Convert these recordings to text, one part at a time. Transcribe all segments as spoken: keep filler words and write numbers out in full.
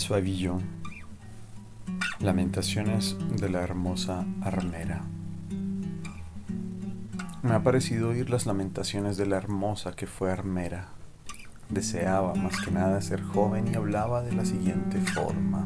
Suavillo. Lamentaciones de la hermosa armera. Me ha parecido oír las lamentaciones de la hermosa que fue armera. Deseaba más que nada ser joven y hablaba de la siguiente forma: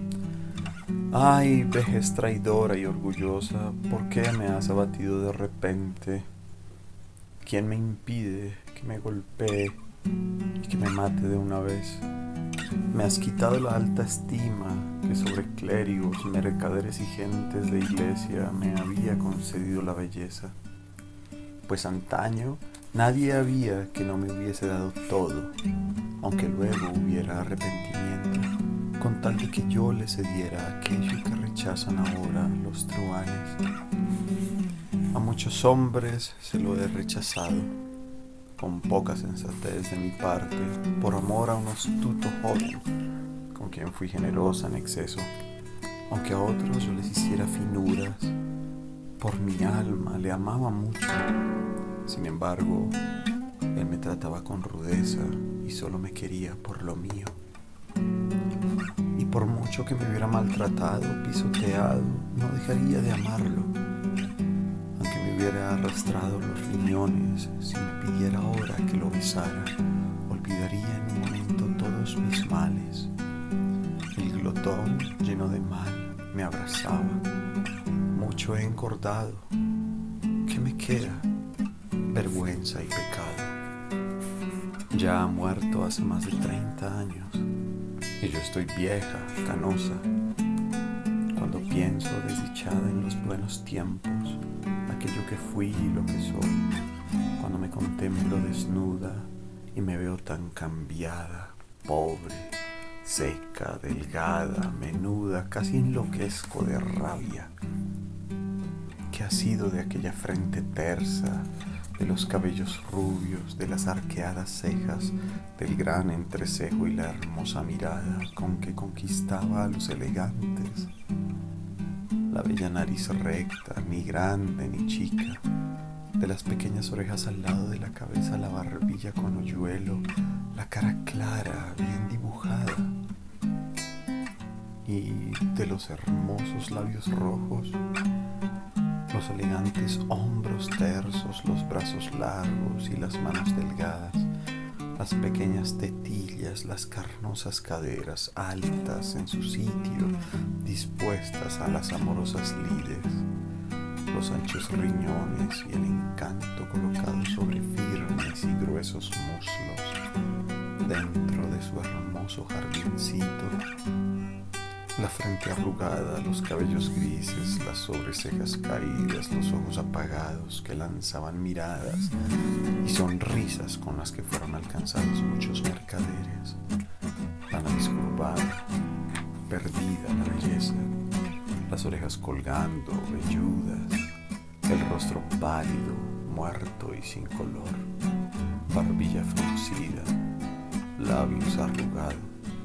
ay, vejez traidora y orgullosa, ¿por qué me has abatido de repente? ¿Quién me impide que me golpee y que me mate de una vez? Me has quitado la alta estima que sobre clérigos, mercaderes y gentes de iglesia me había concedido la belleza. Pues antaño nadie había que no me hubiese dado todo, aunque luego hubiera arrepentimiento, con tal de que yo le cediera aquello que rechazan ahora los truhanes. A muchos hombres se lo he rechazado, con poca sensatez de mi parte, por amor a un astuto joven, con quien fui generosa en exceso, aunque a otros yo les hiciera finuras. Por mi alma le amaba mucho, sin embargo, él me trataba con rudeza y solo me quería por lo mío. Y por mucho que me hubiera maltratado, pisoteado, no dejaría de amarlo. Aunque me hubiera arrastrado los riñones, si me pidiera ahora que lo besara, olvidaría en un momento todos mis males. El glotón, lleno de mal, me abrazaba. Mucho he engordado. ¿Qué me queda? Vergüenza y pecado. Ya ha muerto hace más de treinta años y yo estoy vieja, canosa. Cuando pienso desdichada en los buenos tiempos, aquello que fui y lo que soy, cuando me contemplo desnuda y me veo tan cambiada, pobre, seca, delgada, menuda, casi enloquezco de rabia. ¿Qué ha sido de aquella frente tersa, de los cabellos rubios, de las arqueadas cejas, del gran entrecejo y la hermosa mirada con que conquistaba a los elegantes? La bella nariz recta, ni grande ni chica, de las pequeñas orejas al lado de la cabeza, la barbilla con hoyuelo, la cara clara, bien dibujada, y de los hermosos labios rojos, los elegantes hombros tersos, los brazos largos y las manos delgadas, las pequeñas tetillas, las carnosas caderas altas en su sitio, dispuestas a las amorosas lides, los anchos riñones y el encanto colocado sobre firmes y gruesos muslos, dentro de su hermoso jardincito, la frente arrugada, los cabellos grises, las sobrecejas caídas, los ojos apagados que lanzaban miradas y sonrisas con las que fueron alcanzados muchos mercaderes, la nariz curvada, perdida la belleza, las orejas colgando, velludas, el rostro pálido, muerto y sin color, barbilla fruncida, labios arrugados.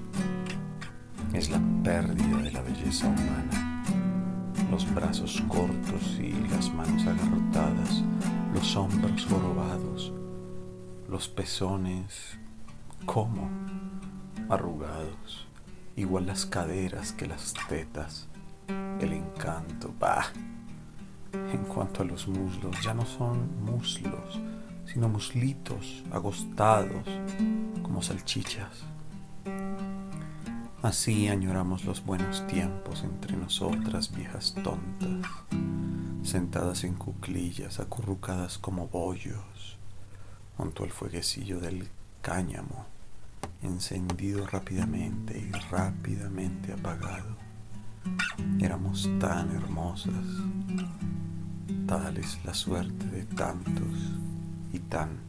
Es la pérdida de la belleza humana, los brazos cortos y las manos agarrotadas, los hombros jorobados, los pezones, ¿cómo? Arrugados, igual las caderas que las tetas, el encanto, bah. En cuanto a los muslos, ya no son muslos, sino muslitos agostados como salchichas. Así añoramos los buenos tiempos entre nosotras, viejas tontas, sentadas en cuclillas, acurrucadas como bollos, junto al fueguecillo del cáñamo, encendido rápidamente y rápidamente apagado. Éramos tan hermosas, tal es la suerte de tantos y tan